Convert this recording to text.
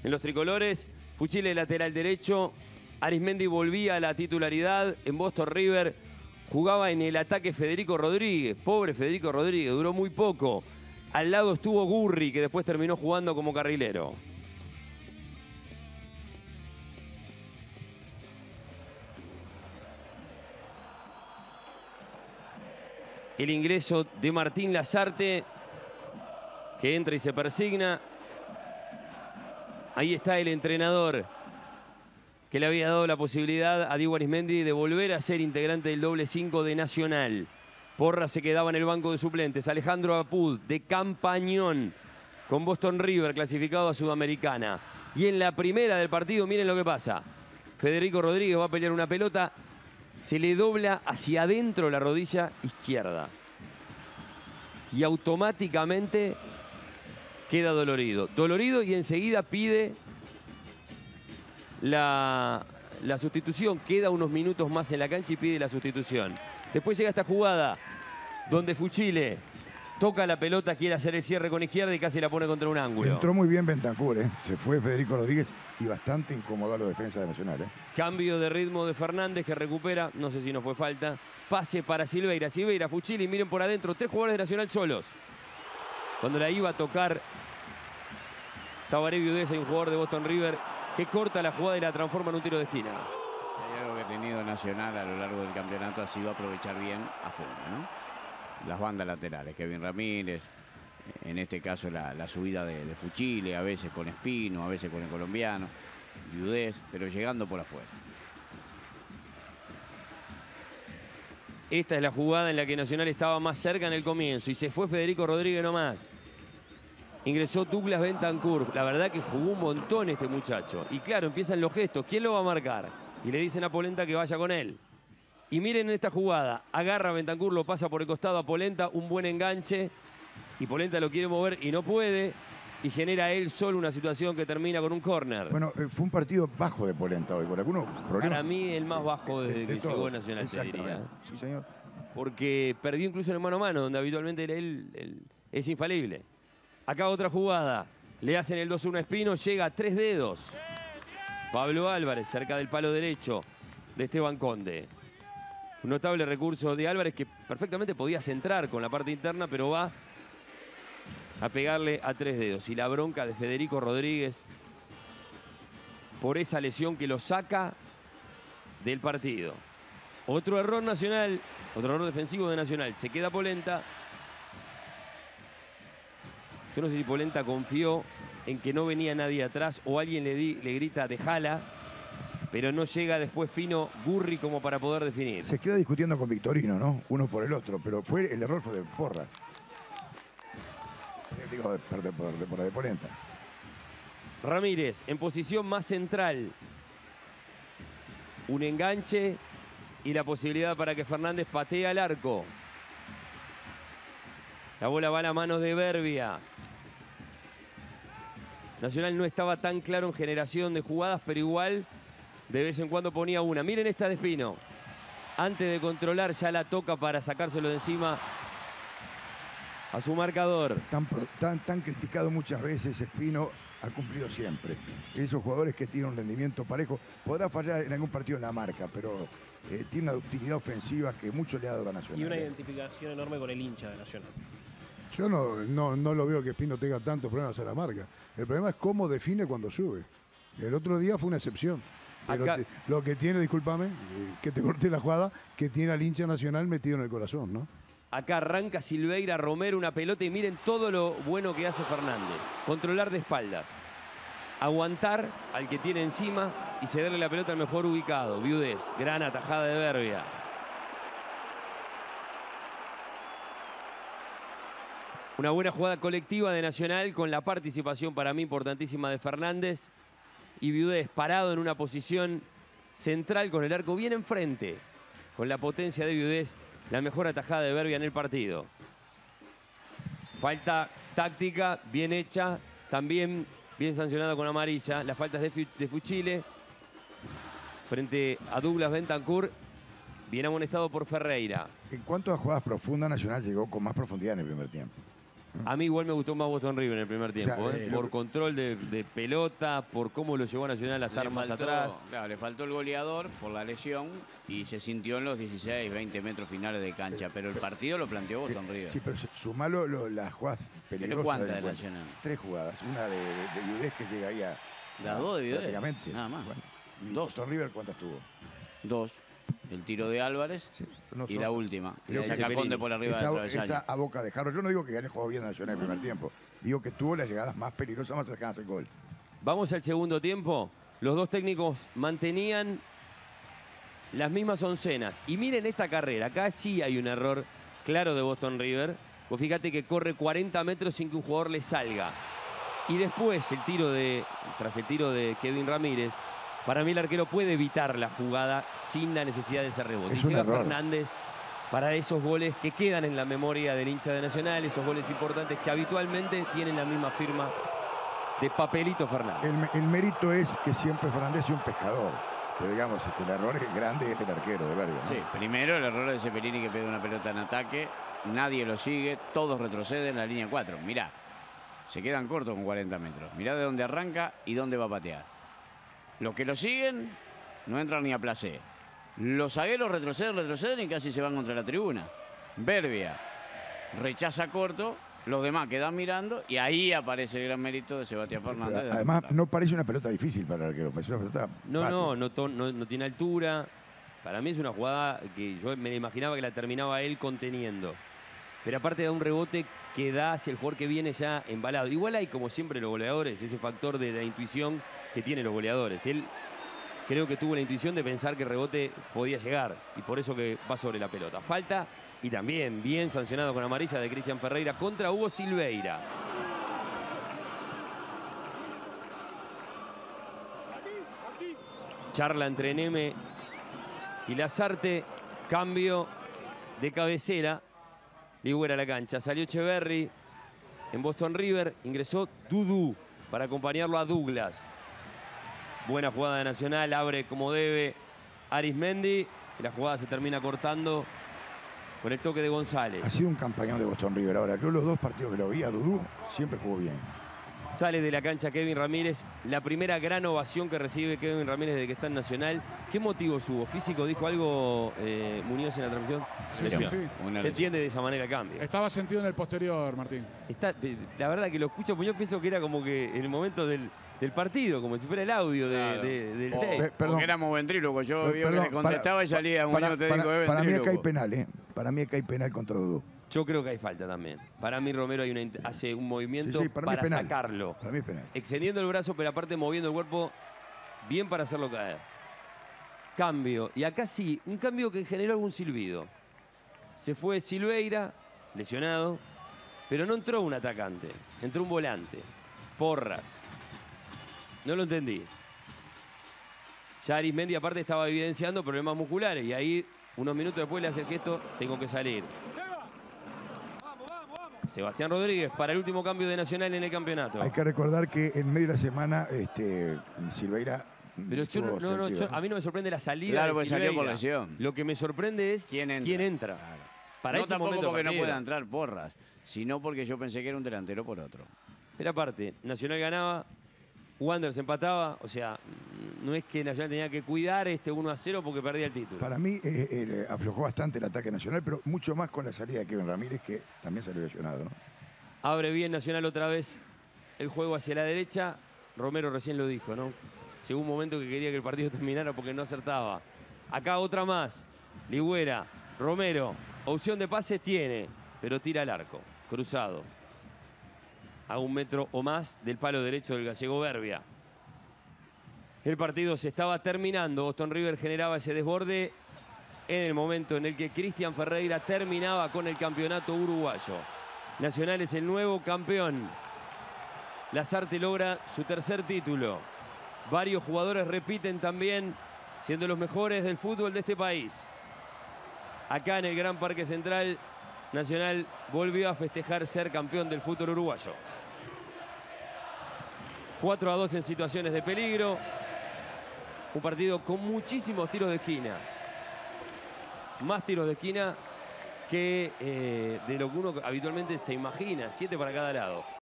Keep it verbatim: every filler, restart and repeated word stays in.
en los tricolores. Fuchile lateral derecho. Arismendi volvía a la titularidad. En Boston River jugaba en el ataque Federico Rodríguez. Pobre Federico Rodríguez, duró muy poco. Al lado estuvo Gurri, que después terminó jugando como carrilero. El ingreso de Martín Lazarte, que entra y se persigna. Ahí está el entrenador que le había dado la posibilidad a Diego Arismendi de volver a ser integrante del doble cinco de Nacional. Porra se quedaba en el banco de suplentes. Alejandro Apud, de Campañón, con Boston River, clasificado a Sudamericana. Y en la primera del partido, miren lo que pasa. Federico Rodríguez va a pelear una pelota. Se le dobla hacia adentro la rodilla izquierda. Y automáticamente queda dolorido. Dolorido y enseguida pide la, la sustitución. Queda unos minutos más en la cancha y pide la sustitución. Después llega esta jugada donde Fuchile toca la pelota, quiere hacer el cierre con izquierda y casi la pone contra un ángulo. Entró muy bien Bentancur, ¿eh? Se fue Federico Rodríguez y bastante incomodó a la defensa de Nacional, ¿eh? Cambio de ritmo de Fernández, que recupera, no sé si no fue falta. Pase para Silveira, Silveira, Fuchile, y miren por adentro, tres jugadores de Nacional solos. Cuando la iba a tocar Tabaré Viudés, hay un jugador de Boston River que corta la jugada y la transforma en un tiro de esquina. Hay algo que ha tenido Nacional a lo largo del campeonato, ha sido aprovechar bien a fondo, ¿no? Las bandas laterales, Kevin Ramírez, en este caso la, la subida de, de Fuchile, a veces con Espino, a veces con el colombiano, Viudés, pero llegando por afuera. Esta es la jugada en la que Nacional estaba más cerca en el comienzo y se fue Federico Rodríguez nomás. Ingresó Douglas Bentancur. La verdad que jugó un montón este muchacho. Y claro, empiezan los gestos. ¿Quién lo va a marcar? Y le dicen a Polenta que vaya con él. Y miren esta jugada. Agarra a Bentancur, lo pasa por el costado a Polenta. Un buen enganche. Y Polenta lo quiere mover y no puede. Y genera él solo una situación que termina con un córner. Bueno, eh, fue un partido bajo de Polenta hoy, con algunos problemas. Para mí el más bajo desde de, de que todos. llegó Nacional, te diría. Sí, señor. Porque perdió incluso en el mano a mano, donde habitualmente él, él es infalible. Acá otra jugada. Le hacen el dos uno a Espino, llega a tres dedos. Pablo Álvarez, cerca del palo derecho de Esteban Conde. Un notable recurso de Álvarez que perfectamente podía centrar con la parte interna, pero va a pegarle a tres dedos. Y la bronca de Federico Rodríguez por esa lesión que lo saca del partido. Otro error Nacional, otro error defensivo de Nacional. Se queda Polenta. Yo no sé si Polenta confió en que no venía nadie atrás o alguien le, di, le grita dejala, pero no llega después fino Gurri como para poder definir. Se queda discutiendo con Victorino, ¿no? Uno por el otro, pero fue el error fue de Porras. Digo, de, de, de, de, de Polenta. Ramírez en posición más central. Un enganche y la posibilidad para que Fernández patee al arco. La bola va a las manos de Berbia. Nacional no estaba tan claro en generación de jugadas, pero igual de vez en cuando ponía una. Miren esta de Espino. Antes de controlar ya la toca para sacárselo de encima a su marcador. Tan, tan, tan criticado muchas veces, Espino ha cumplido siempre. Esos jugadores que tienen un rendimiento parejo, podrá fallar en algún partido en la marca, pero eh, tiene una ductilidad ofensiva que mucho le ha dado a Nacional. Y una identificación enorme con el hincha de Nacional. Yo no, no, no lo veo que Espino tenga tantos problemas a la marca. El problema es cómo define cuando sube. El otro día fue una excepción. Pero Acá... te, lo que tiene, discúlpame, eh, que te corté la jugada, que tiene al hincha Nacional metido en el corazón, ¿no? Acá arranca Silveira, Romero, una pelota y miren todo lo bueno que hace Fernández. Controlar de espaldas. Aguantar al que tiene encima y cederle la pelota al mejor ubicado. Viudés, gran atajada de Berbia. Una buena jugada colectiva de Nacional con la participación para mí importantísima de Fernández. Y Viudés parado en una posición central con el arco bien enfrente. Con la potencia de Viudés, la mejor atajada de Berbia en el partido. Falta táctica, bien hecha, también bien sancionada con amarilla. Las faltas de, de Fuchile frente a Douglas Bentancur, bien amonestado por Ferreira. En cuanto a jugadas profundas, Nacional llegó con más profundidad en el primer tiempo. A mí igual me gustó más Boston River en el primer tiempo, O sea, ¿eh? eh, por lo- control de, de pelota, por cómo lo llevó a Nacional a estar Le más faltó- atrás. Claro, le faltó el goleador por la lesión y se sintió en los dieciséis, veinte metros finales de cancha. Pero el partido lo planteó Boston River. Sí, pero sumalo lo- las jugadas peligrosas. cuántas del de encuentro. Nacional? Tres jugadas. Una de, de Viudez que llega ahí a. Las a- dos de Viudez, Prácticamente. nada más. Bueno, y Dos. Boston River, ¿cuántas tuvo? Dos. El tiro de Álvarez Sí, no y son- la última. Y Y la la de saca Cepelini. Conde por arriba Esa, del travesaño. esa a boca de jarro. Yo no digo que Gane jugó bien a Nacional en el primer tiempo. Digo que tuvo las llegadas más peligrosas, más cercanas al gol. Vamos al segundo tiempo. Los dos técnicos mantenían las mismas oncenas. Y miren esta carrera. Acá sí hay un error claro de Boston River. Vos fíjate que corre cuarenta metros sin que un jugador le salga. Y después el tiro de, tras el tiro de Kevin Ramírez, para mí el arquero puede evitar la jugada sin la necesidad de ese rebote. Es Y un llega error. Fernández para esos goles que quedan en la memoria del hincha de Nacional, esos goles importantes que habitualmente tienen la misma firma de Papelito Fernández. El, me- el mérito es que siempre Fernández es un pescador. Pero digamos, este, el error es grande es del arquero de Verga. ¿no? Sí, primero el error de Cepelini que pega una pelota en ataque. Nadie lo sigue, todos retroceden en la línea cuatro. Mirá, se quedan cortos con cuarenta metros. Mirá de dónde arranca y dónde va a patear. Los que lo siguen no entran ni a placer. Los zagueros retroceden, retroceden y casi se van contra la tribuna. Berbia rechaza corto, los demás quedan mirando y ahí aparece el gran mérito de Sebastián Fernández. Pero de además, remontar. no parece una pelota difícil para el arquero, parece una pelota No, fácil. no, no, to- no, no tiene altura. Para mí es una jugada que yo me la imaginaba que la terminaba él conteniendo. Pero aparte da un rebote que da hacia el jugador que viene ya embalado. Igual hay, como siempre, los goleadores, ese factor de, de intuición que tienen los goleadores. Él creo que tuvo la intuición de pensar que el rebote podía llegar y por eso que va sobre la pelota. Falta y también bien sancionado con amarilla de Cristian Ferreira contra Hugo Silveira. Charla entre Neme y Lazarte. Cambio de cabecera. Ligüera a la cancha. Salió Echeverry en Boston River. Ingresó Dudú para acompañarlo a Douglas. Buena jugada de Nacional. Abre como debe Arismendi. Y la jugada se termina cortando con el toque de González. Ha sido un campañón de Boston River. Ahora, yo los dos partidos que lo vi a Dudú siempre jugó bien. Sale de la cancha Kevin Ramírez. La primera gran ovación que recibe Kevin Ramírez desde que está en Nacional. ¿Qué motivos hubo? ¿Físico? ¿Dijo algo eh, Muñoz en la transmisión? Sí, Lesión. sí, sí. Una Se lesión. entiende de esa manera el cambio. Estaba sentido en el posterior, Martín. Está, eh, la verdad que lo escucho, pues yo pienso que era como que en el momento del, del partido, como si fuera el audio de- Claro. de- del O- tape. Pe- perdón. Porque éramos ventrílocos. Yo Eh, vi que perdón, le contestaba para- y salía para- Muñoz, te para- digo, es para mí acá hay ventríloco. penal, ¿eh? Para mí acá hay penal contra Dudú. Yo creo que hay falta también. Para mí Romero hay una int- hace un movimiento Sí, sí, para para, mí es penal. sacarlo. Para mí es penal. Extendiendo el brazo, pero aparte moviendo el cuerpo bien para hacerlo caer. Cambio. Y acá sí, un cambio que generó algún silbido. Se fue Silveira, lesionado, pero no entró un atacante. Entró un volante. Porras. No lo entendí. Ya Arismendi aparte estaba evidenciando problemas musculares y ahí unos minutos después le hace el gesto, tengo que salir. Sebastián Rodríguez para el último cambio de Nacional en el campeonato. Hay que recordar que en medio de la semana este, Silveira. Pero yo no, tuvo no, no, sentido, yo- a mí no me sorprende la salida Claro, de porque Silveira. salió por lesión. Lo que me sorprende es ¿Quién entra? quién entra. Claro. Para no ese tampoco momento porque no partido. pueda entrar Porras, sino porque yo pensé que era un delantero por otro. Pero aparte, Nacional ganaba, Wanderers empataba, o sea, no es que Nacional tenía que cuidar este uno a cero porque perdía el título. Para mí eh, eh, aflojó bastante el ataque nacional, pero mucho más con la salida de Kevin Ramírez, que también salió lesionado, ¿no? Abre bien Nacional otra vez el juego hacia la derecha. Romero recién lo dijo, ¿no? Llegó un momento que quería que el partido terminara porque no acertaba. Acá otra más. Ligüera, Romero, opción de pase tiene, pero tira al arco, cruzado. A un metro o más del palo derecho del gallego Berbia. El partido se estaba terminando. Boston River generaba ese desborde en el momento en el que Cristian Ferreira terminaba con el campeonato uruguayo. Nacional es el nuevo campeón. Lazarte logra su tercer título. Varios jugadores repiten también, siendo los mejores del fútbol de este país. Acá en el Gran Parque Central, Nacional volvió a festejar ser campeón del fútbol uruguayo. cuatro a dos en situaciones de peligro. Un partido con muchísimos tiros de esquina. Más tiros de esquina que eh, de lo que uno habitualmente se imagina, siete para cada lado.